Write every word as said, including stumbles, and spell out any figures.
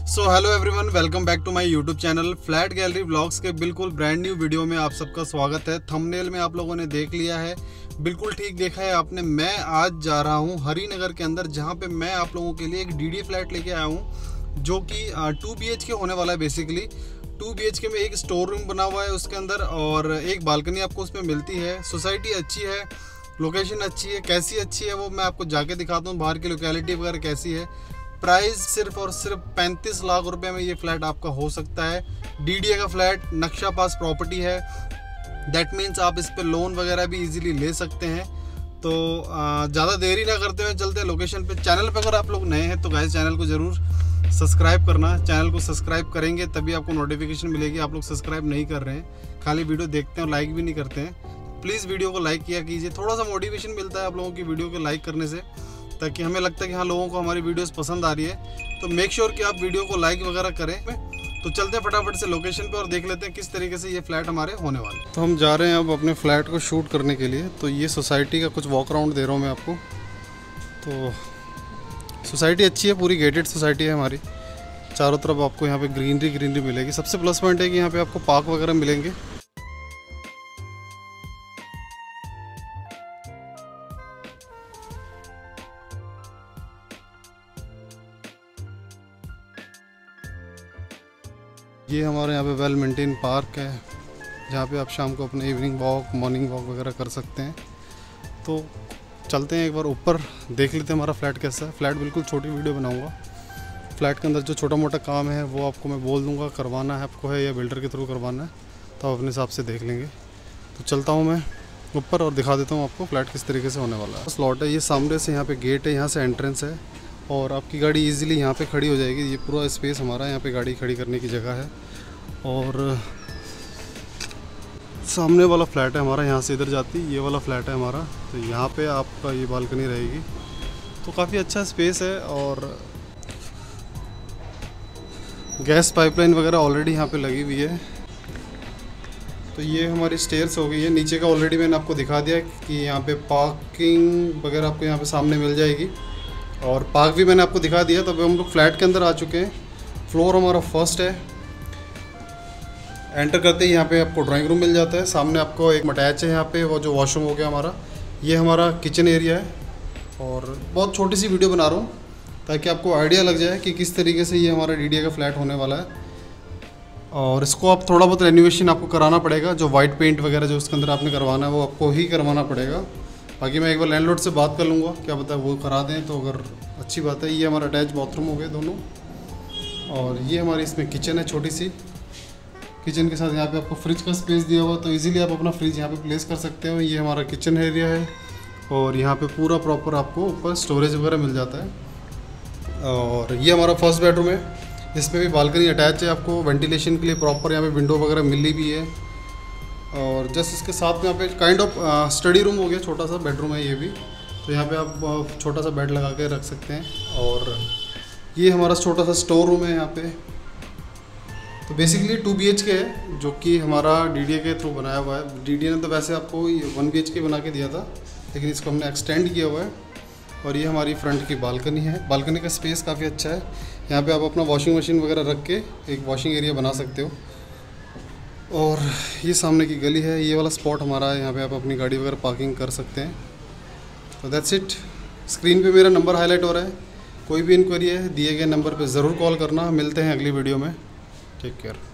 So hello everyone, welcome back to my YouTube channel flat gallery vlogs के बिल्कुल brand new video में आप सबका स्वागत है। थंबनेल में आप लोगों ने देख लिया है, बिल्कुल ठीक देखा है आपने। मैं आज जा रहा हूं हरिनगर के अंदर, जहां पे मैं आप लोगों के लिए एक डीडी फ्लैट लेके आया हूं, जो कि टू बी एच के होने वाला है। बेसिकली टू बी एच के में एक स्टोर रूम बना हुआ है उसके अंदर, और एक बालकनी आपको उसमें मिलती है। सोसाइटी अच्छी है, लोकेशन अच्छी है। कैसी अच्छी है वो मैं आपको जाके दिखाता हूँ, बाहर की लोकेलिटी वगैरह कैसी है। प्राइस सिर्फ और सिर्फ पैंतीस लाख रुपए में ये फ्लैट आपका हो सकता है। डीडीए का फ्लैट, नक्शा पास प्रॉपर्टी है। दैट मीन्स आप इस पे लोन वगैरह भी इजीली ले सकते हैं। तो ज़्यादा देरी ना करते हुए चलते हैं लोकेशन पे। चैनल पे अगर आप लोग नए हैं तो गाइस चैनल को ज़रूर सब्सक्राइब करना। चैनल को सब्सक्राइब करेंगे तभी आपको नोटिफिकेशन मिलेगी। आप लोग सब्सक्राइब नहीं कर रहे हैं, खाली वीडियो देखते हैं और लाइक भी नहीं करते हैं। प्लीज़ वीडियो को लाइक किया कीजिए, थोड़ा सा मोटिवेशन मिलता है आप लोगों की वीडियो को लाइक करने से, ताकि हमें लगता है कि हाँ लोगों को हमारी वीडियोस पसंद आ रही है। तो मेक श्योर कि आप वीडियो को लाइक वगैरह करें। तो चलते हैं फटाफट से लोकेशन पे और देख लेते हैं किस तरीके से ये फ्लैट हमारे होने वाले हैं। तो हम जा रहे हैं अब अपने फ्लैट को शूट करने के लिए। तो ये सोसाइटी का कुछ वॉक अराउंड दे रहा हूँ मैं आपको। तो सोसाइटी अच्छी है, पूरी गेटेड सोसाइटी है हमारी। चारों तरफ आपको यहाँ पे ग्रीनरी ग्रीनरी मिलेगी। सबसे प्लस पॉइंट है कि यहाँ पे आपको पार्क वगैरह मिलेंगे। ये हमारे यहाँ पे वेल मेंटेन पार्क है, जहाँ पे आप शाम को अपने इवनिंग वॉक, मॉर्निंग वॉक वगैरह कर सकते हैं। तो चलते हैं एक बार ऊपर, देख लेते हैं हमारा फ्लैट कैसा है। फ्लैट बिल्कुल छोटी वीडियो बनाऊंगा। फ्लैट के अंदर जो छोटा मोटा काम है वो आपको मैं बोल दूंगा, करवाना है आपको है या बिल्डर के थ्रू करवाना है, तो आप अपने हिसाब से देख लेंगे। तो चलता हूँ मैं ऊपर और दिखा देता हूँ आपको फ्लैट किस तरीके से होने वाला है। स्लॉट है, ये सामने से यहाँ पे गेट है, यहाँ से एंट्रेंस है और आपकी गाड़ी इजीली यहाँ पे खड़ी हो जाएगी। ये पूरा स्पेस हमारा, यहाँ पे गाड़ी खड़ी करने की जगह है। और सामने वाला फ्लैट है हमारा, यहाँ से इधर जाती, ये वाला फ्लैट है हमारा। तो यहाँ पे आपका ये बालकनी रहेगी। तो काफ़ी अच्छा स्पेस है और गैस पाइपलाइन वगैरह ऑलरेडी यहाँ पे लगी हुई है। तो ये हमारी स्टेयर्स हो गई है। नीचे का ऑलरेडी मैंने आपको दिखा दिया कि यहाँ पे पार्किंग वगैरह आपको यहाँ पे सामने मिल जाएगी, और पार्क भी मैंने आपको दिखा दिया। तब हम लोग फ्लैट के अंदर आ चुके हैं। फ्लोर हमारा फर्स्ट है। एंटर करते ही यहाँ पे आपको ड्राइंग रूम मिल जाता है। सामने आपको एक अटैच है यहाँ पे, वो जो वॉशरूम हो गया हमारा। ये हमारा किचन एरिया है। और बहुत छोटी सी वीडियो बना रहा हूँ ताकि आपको आइडिया लग जाए कि किस तरीके से ये हमारा डीडीए का फ्लैट होने वाला है। और इसको आप थोड़ा बहुत रेनोवेशन आपको कराना पड़ेगा। जो वाइट पेंट वगैरह जो उसके अंदर आपने करवाना है वो आपको ही करवाना पड़ेगा। बाकी मैं एक बार लैंडलॉर्ड से बात कर लूँगा, क्या पता वो करा दें तो अगर अच्छी बात है। ये हमारा अटैच बाथरूम हो गए दोनों। और ये हमारी इसमें किचन है छोटी सी। किचन के साथ यहाँ पे आपको फ्रिज का स्पेस दिया हुआ, तो इजीली आप अपना फ्रिज यहाँ पे प्लेस कर सकते हो। ये हमारा किचन एरिया है और यहाँ पे पूरा प्रॉपर आपको ऊपर स्टोरेज वगैरह मिल जाता है। और ये हमारा फर्स्ट बेडरूम है, इसमें भी बालकनी अटैच है। आपको वेंटिलेशन के लिए प्रॉपर यहाँ पे विंडो वगैरह मिली भी है। और जस्ट इसके साथ में यहाँ पे काइंड ऑफ स्टडी रूम हो गया, छोटा सा बेडरूम है ये भी। तो यहाँ पे आप छोटा सा बेड लगा के रख सकते हैं। और ये हमारा छोटा सा स्टोर रूम है यहाँ पे। तो बेसिकली टू बी एच के है, जो कि हमारा डीडीए के थ्रू बनाया हुआ है। डीडीए ने तो वैसे आपको वन बी एच के बना के दिया था, लेकिन इसको हमने एक्सटेंड किया हुआ है। और ये हमारी फ्रंट की बालकनी है। बालकनी का स्पेस काफ़ी अच्छा है। यहाँ पे आप अपना वॉशिंग मशीन वगैरह रख के एक वॉशिंग एरिया बना सकते हो। और ये सामने की गली है, ये वाला स्पॉट हमारा है, यहाँ पे आप अपनी गाड़ी वगैरह पार्किंग कर सकते हैं। तो दैट्स इट। स्क्रीन पे मेरा नंबर हाईलाइट हो रहा है। कोई भी इंक्वायरी है दिए गए नंबर पे ज़रूर कॉल करना। मिलते हैं अगली वीडियो में। Take care.